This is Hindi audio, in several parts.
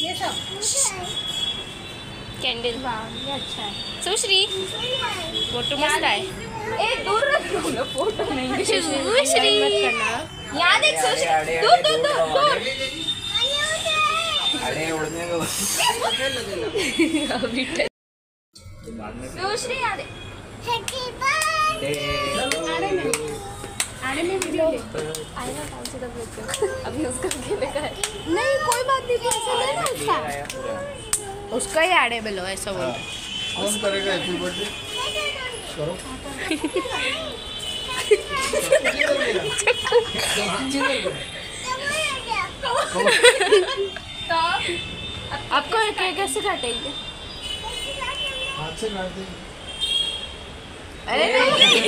ये सब कैंडल। ये अच्छा है। सुश्री फोटो मस्त है। ए दूर रखो ना, फोटो नहीं। सुश्री मत करना। यहाँ देख सुश्री, दूर दूर दूर दूर। अरे उड़ने दो। सुश्री यहाँ देख। आने में वीडियो ले। आएगा टाइम से तब लेते अभी उसका अकेले का है। नहीं कोई बात नहीं, ऐसा नहीं ना उसका। उसका ही आड़े बेलो ऐसा बोल। कौन करेगा हैप्पी बर्थडे? करो। तो आपको केक कैसे काटेंगे? हाथ से काट देंगे। अरे नहीं।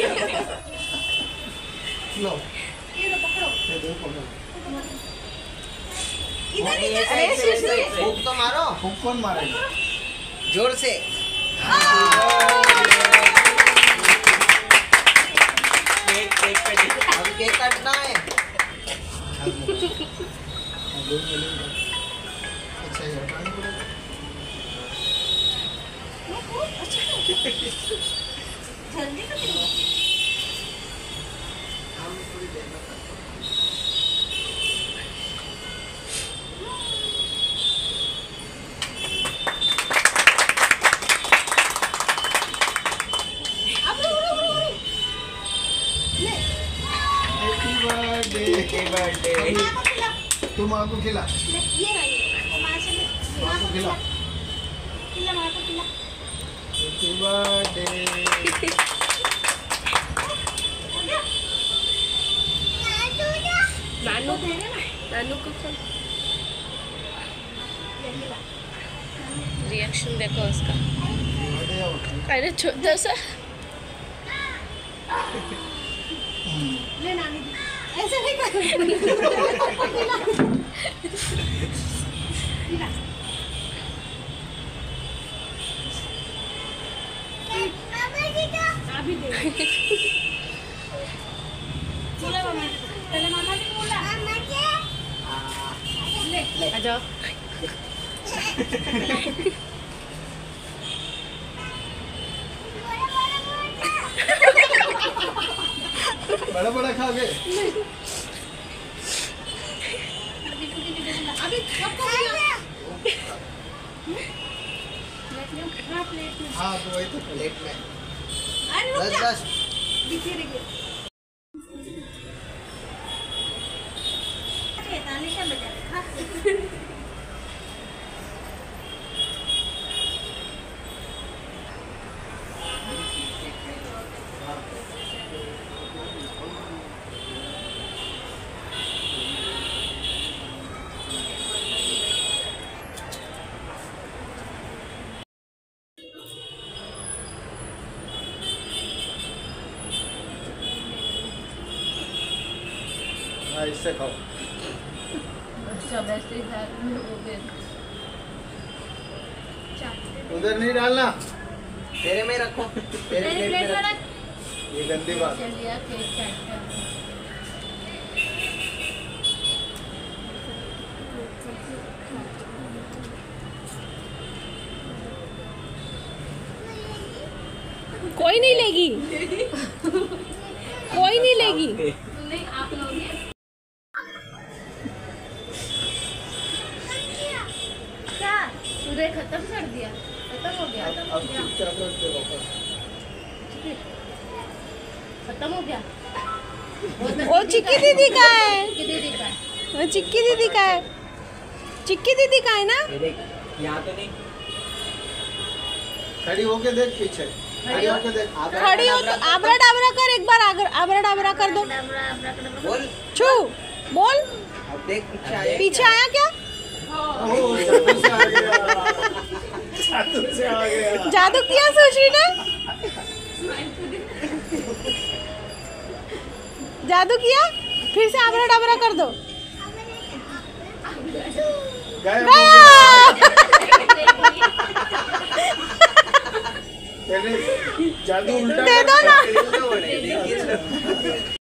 लो ये लो पकड़ो। ये दो पकड़ो। अरे सुश्री फूंक तो मारो। फूंक कौन मारेगा? जोर से। अभी केक काटना है। अच्छा ये हटाने पड़ेगा। जल्दी करो। Happy birthday. तुम माँ को खिला। ये रही माँ को खिला। Happy birthday. नानू को रिएक्शन देखो उसका। अरे छोटा सा ले नानी ऐसे नहीं कर। अभी दे। बोला मामा, पहले मामा ने बोला। ले आ जाओ। बड़ा बड़ा खा गए। अभी कब हाँ तो वही तो प्लेट में। अरे रुक जा। 10 दिखे दिखे। ताली क्या बजा रहे? हाँ। हाँ इससे खाओ। अच्छा वैसे है हो गए। उधर नहीं डालना। तेरे में रखो। तेरे प्लेट में रखो। ये गंदी बात है। चलिए केक काटते हैं। कोई नहीं लेगी। कोई नहीं लेगी। नहीं आप लोगे। क्या तूने खत्म कर दिया? खत्म हो गया। अब चुपचाप रख दे वापस। खत्म हो गया। वो चिक्की दीदी का है। दीदी का वो चिक्की दीदी का है। चिक्की दीदी का है ना? ये देख यहाँ तो नहीं। खड़ी होके देख पीछे। खड़ी होके देख। खड़ी हो तो आबरा डाबरा कर, एक बार आबरा डाबरा कर दो। बोल। छू बोल। अब देख पीछे आया। पीछे आया क्या? ओह, जादू से आ गया। जादू से आ गया। जादू किया सुश्री ने। जादू किया। फिर से आबरा डाबरा कर दो। गया। पहले जादू उल्टा दे दो ना। देखिए